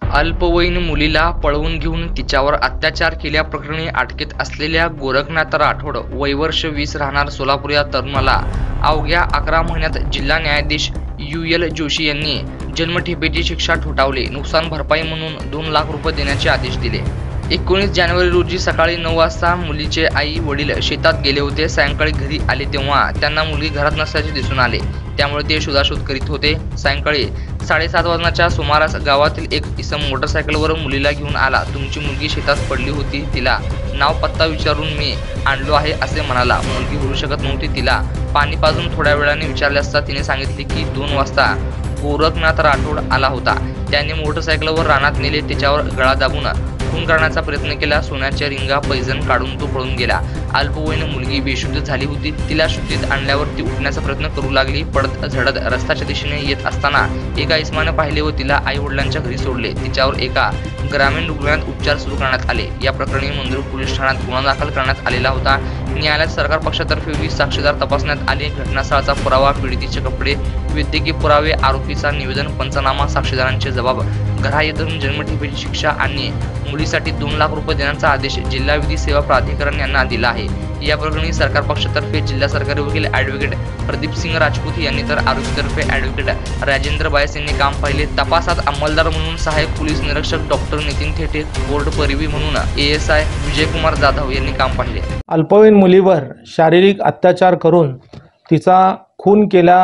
अल्पवयीन मुलीला पळवून घेऊन तिच्यावर अत्याचार केल्याप्रकरणी अटकेत असलेल्या गोरखनाथ राठोड वय वर्ष 20 राहणार सोलापूर या तरुणाला अवघ्या 11 महिन्यात जिल्हा न्यायाधीश UL जोशी यांनी जन्मठेपेची शिक्षा ठोठावली. नुकसान भरपाई म्हणून 2 लाख रुपये देण्याचे आदेश दिले. 19 जानेवारी रोजी सकाळी 9 वाजता मुलीचे आई वडील शेतात गेले होते. सायंकाळी घरी आले तेव्हा त्यांना मुलगी घरात नसल्याचे दिसून आले. त्यामुळे ते शोधाशोध करीत होते. सायंकाळी 7:30 वाजण्याच्या सुमारास गावातील एक इसम मोटरसायकलवर मुलीला घेऊन आला. तुमची मुलगी शेतात पडली होती, तिला नाव पत्ता विचारून मी आणलो आहे असे म्हणाला. मुलगी बोलू शकत नव्हती. तिला पाणी पाजून थोड्या वेळाने विचारले असता तिने सांगितले की 2 वाजता गोरखनाथ राठोड आला होता. त्याने मोटरसायकलवर रानात नेले. त्याच्यावर गळा दाबून खून करण्याचा प्रयत्न केला. सोन्याच्या रिंगा पैजण काढून तो पळून गेला. अल्पवयीन मुलगी बेशुद्ध झाली होती. तिला शुद्धीत आणल्यावर ती उठण्याचा प्रयत्न करू लागली. पडत झडत रस्त्याच्या दिशेने येत असताना एका इसमाने पाहिले व तिला आई वडिलांच्या घरी सोडले. तिच्यावर एका ग्रामीण रुग्णालयात उपचार सुरू करण्यात आले. या प्रकरणी मंद्रुप पोलीस ठाण्यात गुन्हा दाखल करण्यात आलेला होता. न्यायालयात सरकार पक्षातर्फे 20 साक्षीदार तपासण्यात आले. घटनास्थळाचा पुरावा, पीडितेचे कपडे, वैद्यकीय पुरावे, आरोपीचा निवेदन, पंचनामा, साक्षीदारांचे जबाब ग्राह्य धरून जन्मठेपेची शिक्षा आणि मुलीसाठी 2 लाख रुपये देण्याचा आदेश जिल्हा विधी सेवा प्राधिकरण यांना दिला आहे. या प्रकरणी सरकार पक्षातर्फे जिल्हा सरकारी वकील ॲडव्होकेट प्रदीप सिंग राजपूत यांनी तर आरोपीतर्फे ॲडव्होकेट राजेंद्र बायस यांनी काम पाहिले. तपासात अंमलदार म्हणून सहाय्यक पोलीस निरीक्षक डॉक्टर नितीन थेटे, कोर्ट परिवी म्हणून ASI विजयकुमार जाधव यांनी काम पाहिले. अल्पवयीन मुलीवर शारीरिक अत्याचार करून तिचा खून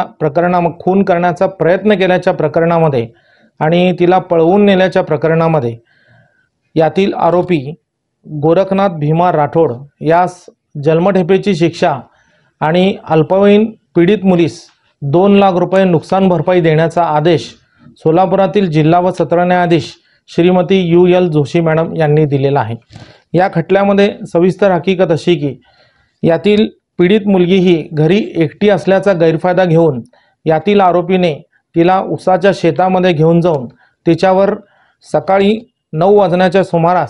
करण्याचा प्रयत्न केल्याच्या प्रकरणामध्ये आणि तिला पळवून नेल्याच्या प्रकरणामध्ये यातील आरोपी गोरखनाथ भीमा राठोड यास जन्मठेपेची शिक्षा आणि अल्पवयीन पीडित मुलीस 2 लाख रुपये नुकसान भरपाई देण्याचा आदेश सोलापुरातील जिल्हा व सत्र न्यायाधीश श्रीमती UL जोशी मॅडम यांनी दिलेला आहे. या खटल्यामध्ये सविस्तर हकीकत अशी की यातील पीडित मुलगी ही घरी एकटी असल्याचा गैरफायदा घेऊन यातील आरोपीने तिला उसाच्या शेतामध्ये घेऊन जाऊन तिच्यावर सकाळी 9 वाजण्याच्या सुमारास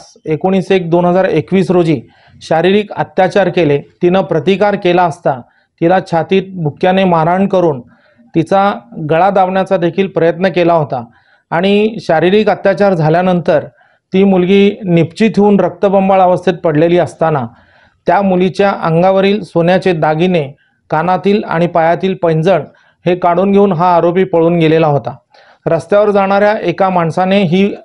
19/1/2021 रोजी शारीरिक अत्याचार केले. तिनं प्रतिकार केला असता तिला छातीत बुक्क्याने मारहाण करून तिचा गळा दाबण्याचा देखील प्रयत्न केला होता आणि शारीरिक अत्याचार झाल्यानंतर ती मुलगी निपचित होऊन रक्तबंबाळ अवस्थेत पडलेली असताना त्या मुलीच्या अंगावरील सोन्याचे दागिने, कानातील आणि पायातील पैंजण हे काढून घेऊन हा आरोपी पळून गेलेला होता. रस्त्यावर जाणाऱ्या एका माणसाने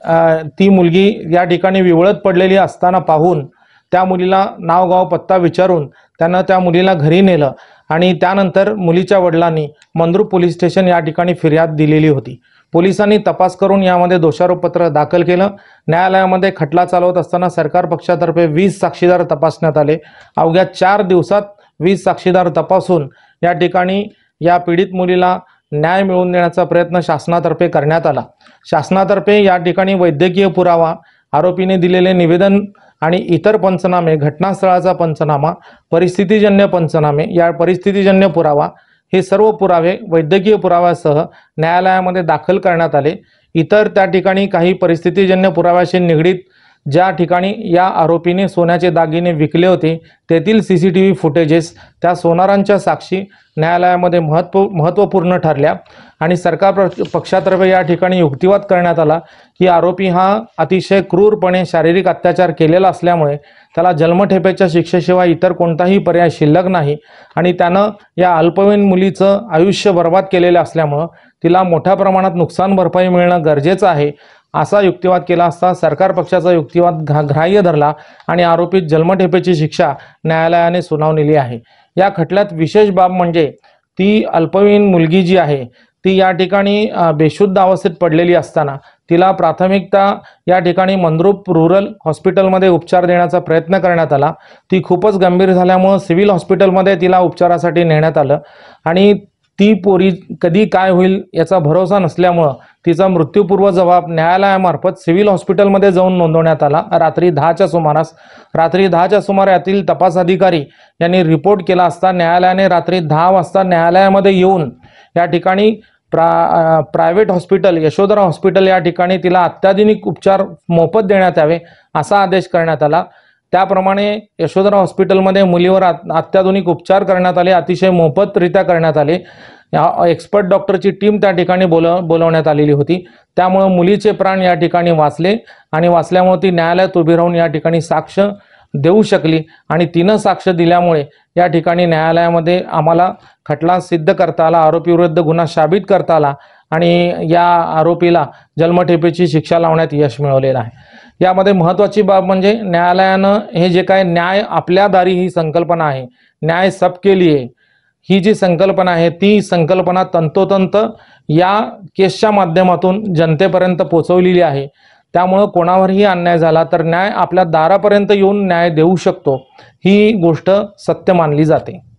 ती मुलगी या ठिकाणी विवळत पडलेली असताना पाहून त्या मुलीला नाव गाव पत्ता विचारून त्यानं त्या मुलीला घरी नेलं आणि त्यानंतर मुलीच्या वडिलांनी मंद्रुप पोलीस स्टेशन या ठिकाणी फिर्याद दिलेली होती. पोलिसांनी तपास करून यामध्ये दोषारोपपत्र दाखल केलं. न्यायालयामध्ये खटला चालवत असताना सरकार पक्षातर्फे 20 साक्षीदार तपासण्यात आले. अवघ्या 4 दिवसात 20 साक्षीदार तपासून या ठिकाणी या पीडित मुलीला न्याय मिळवून देण्याचा प्रयत्न शासनातर्फे करण्यात आला. शासनातर्फे या ठिकाणी वैद्यकीय पुरावा, आरोपीने दिलेले निवेदन आणि इतर पंचनामे, घटनास्थळाचा पंचनामा, परिस्थितीजन्य पंचनामे, या परिस्थितीजन्य पुरावा हे सर्व पुरावे वैद्यकीय पुराव्यासह न्यायालयामध्ये दाखल करण्यात आले. इतर त्या ठिकाणी काही परिस्थितीजन्य पुराव्याशी निगडीत ज्या ठिकाणी या आरोपीने सोन्याचे दागिने विकले होते तेथील CCTV फुटेजेस, त्या सोनारांच्या साक्षी न्यायालयामध्ये महत्त्वपूर्ण ठरल्या आणि सरकार पक्षातर्फे या ठिकाणी युक्तिवाद करण्यात आला की आरोपी हा अतिशय क्रूरपणे शारीरिक अत्याचार केलेला असल्यामुळे त्याला जन्मठेपेच्या शिक्षेशिवाय इतर कोणताही पर्याय शिल्लक नाही आणि त्यानं या अल्पवयीन मुलीचं आयुष्य बर्बाद केलेलं असल्यामुळं तिला मोठ्या प्रमाणात नुकसान भरपाई मिळणं गरजेचं आहे असा युक्तिवाद केला असता सरकार पक्षाचा युक्तिवाद ग्राह्य धरला आणि आरोपीत जन्मठेपेची शिक्षा न्यायालयाने सुनावलेली आहे. या खटल्यात विशेष बाब म्हणजे ती अल्पवयीन मुलगी जी आहे ती या ठिकाणी बेशुद्ध अवस्थेत पडलेली असताना तिला प्राथमिकता या ठिकाणी मंद्रुप रूरल हॉस्पिटलमध्ये उपचार देण्याचा प्रयत्न करण्यात आला. ती खूपच गंभीर झाल्यामुळे सिव्हिल हॉस्पिटलमध्ये तिला उपचारासाठी नेण्यात आलं आणि ती पोरी कधी काय होईल याचा भरोसा नसल्यामुळं तिचा मृत्यूपूर्व जबाब न्यायालयामार्फत सिव्हिल हॉस्पिटलमध्ये जाऊन नोंदवण्यात आला. रात्री 10च्या सुमारे यातील तपास अधिकारी यांनी रिपोर्ट केला असता न्यायालयाने रात्री 10 वाजता न्यायालयामध्ये येऊन या ठिकाणी प्रायव्हेट हॉस्पिटल यशोधरा हॉस्पिटल या ठिकाणी तिला अत्याधुनिक उपचार मोफत देण्यात यावे असा आदेश करण्यात आला. त्याप्रमाणे यशोधरा हॉस्पिटलमध्ये मुलीवर अत्याधुनिक उपचार करण्यात आले, अतिशय मोफतरित्या करण्यात आले. एक्सपर्ट डॉक्टरची टीम त्या ठिकाणी बोलवण्यात आलेली होती. त्यामुळं मुलीचे प्राण या ठिकाणी वाचले आणि वाचल्यामुळे ती न्यायालयात उभी राहून या ठिकाणी साक्ष देऊ शकली आणि तिनं साक्ष दिल्यामुळे या ठिकाणी न्यायालयामध्ये आम्हाला खटला सिद्ध करता आला, आरोपीविरुद्ध गुन्हा साबित करता आला आणि या आरोपीला जन्मठेपेची शिक्षा लावण्यात यश मिळवलेलं आहे. यामध्ये महत्त्वाची बाब म्हणजे न्यायालयानं हे जे काय न्याय आपल्या दारी ही संकल्पना आहे, न्याय सबके लिए ही जी संकल्पना आहे ती संकल्पना तंतोतंत या केसच्या माध्यमातून जनतेपर्यंत पोहोचवलेली आहे. त्यामुळं कोणावरही अन्याय झाला तर न्याय आपल्या दारापर्यंत येऊन न्याय देऊ शकतो, ही गोष्ट सत्य मानली जाते.